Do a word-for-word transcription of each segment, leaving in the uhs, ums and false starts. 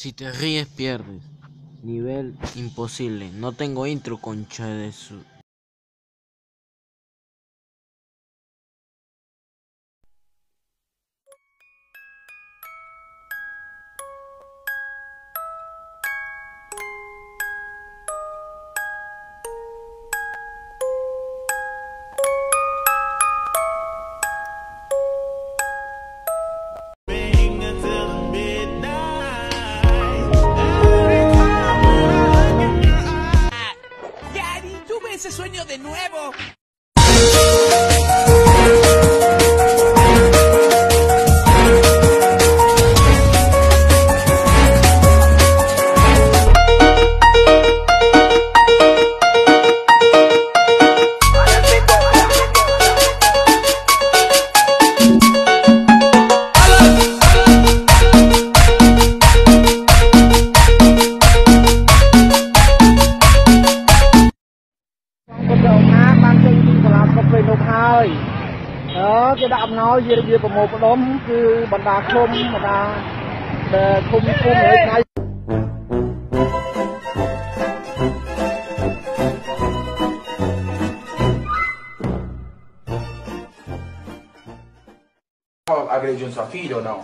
Si te ríes, pierdes. Nivel imposible. No tengo intro, concha de su... ¡Ese sueño de nuevo! Cái đạm nói gì gì của một đốm cứ bần đà khôm bần đà để khôm khôm ở đây. Agrediu sua filha ou não?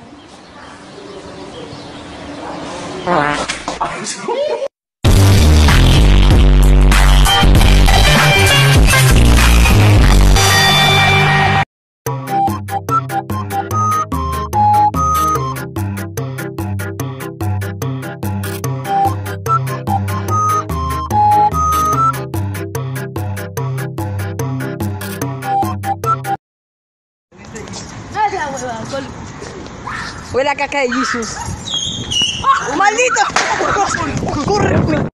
Huele a caca de Jesus. ¡Oh, maldito! ¡Corre!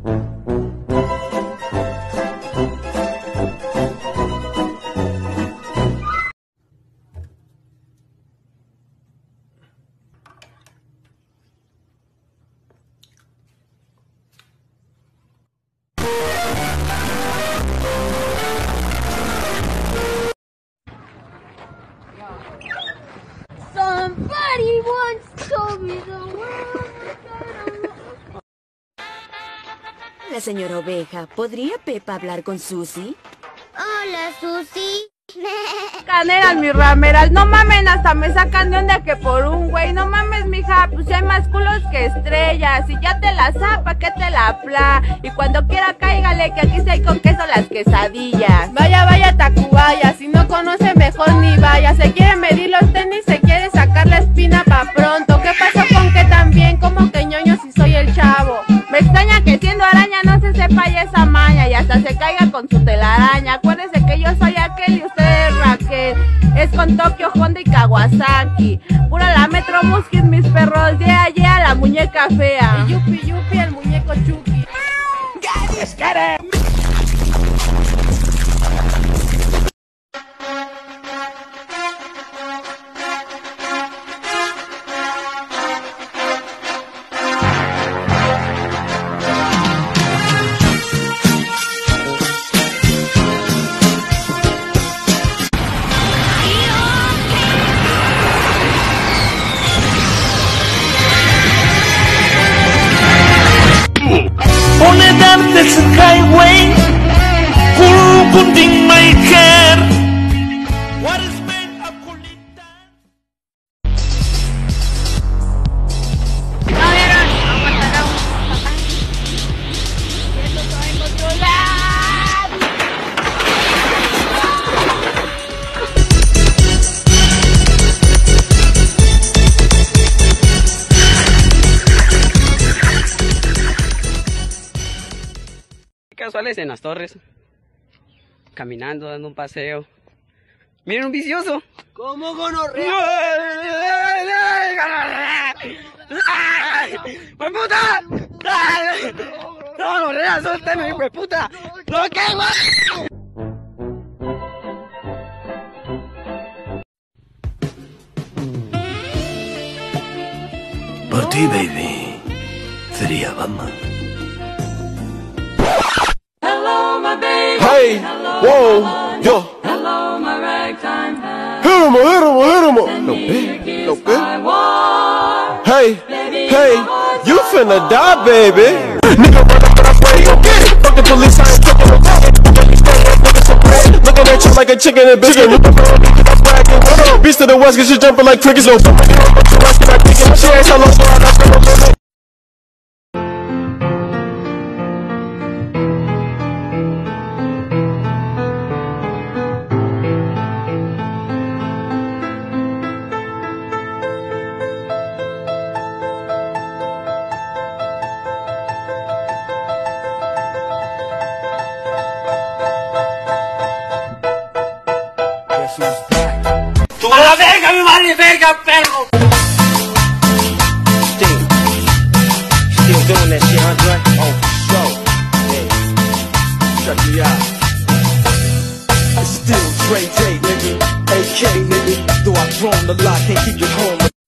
Somebody once told me the world. La señora Oveja, ¿podría Pepa hablar con Susi? Hola, Susi. Caneras, mis rameras, no mamen, hasta me sacan de onda que por un güey. No mames, mija, pues hay más culos que estrellas. Y ya te la zapa, que te la pla. Y cuando quiera cáigale, que aquí sí hay con queso las quesadillas. Vaya, vaya, Tacubaya, si no conoce mejor ni vaya. Se quiere medir los tenis, se quiere sacar la espina pa' pronto. ¿Qué pasó con que también? Como que ñoño si soy el chavo. Me extraña que siendo araña no se sepa ya esa maña. Y hasta se caiga con su telaraña. Acuérdese que yo soy aquel y usted es Raquel. Es con Tokio, Honda y Kawasaki. Pura la Metro Muskis, mis perros. De allí a la muñeca fea. Y yupi yupi el muñeco Chucky. ¡Escare! Only them that's a highway who couldn't make care. What is made of colita? ¿No vieron? Vamos a dar un papá. Esto se va a controlar. Casuales en las torres, caminando, dando un paseo. ¡Miren un vicioso! ¿Cómo gonorrea? ¡Hue puta! ¡No, gonorrea, suéltame, hue puta! ¡No, qué guay! Por ti, baby, sería Batman. Hey, whoa, yo. Hello, my ragtime pal. Hit 'em, hit 'em, hit 'em. No, eh, no, eh. Hey. Hey, you finna die, baby. Nigga run up, but I pray you gon' get it. Fuck the police, I ain't taking no credit. Looking at you like a chicken and biscuit. Beast of the West, get you jumping like crickets. No, she asked how long for I got no limit. ¡A la verga, mi madre, verga, perro! Still, still doing that shit, Andre? Oh, so, yeah. Check me out. It's still Dre Day, nigga. A K, nigga. Though I've grown a lot, can't keep it home.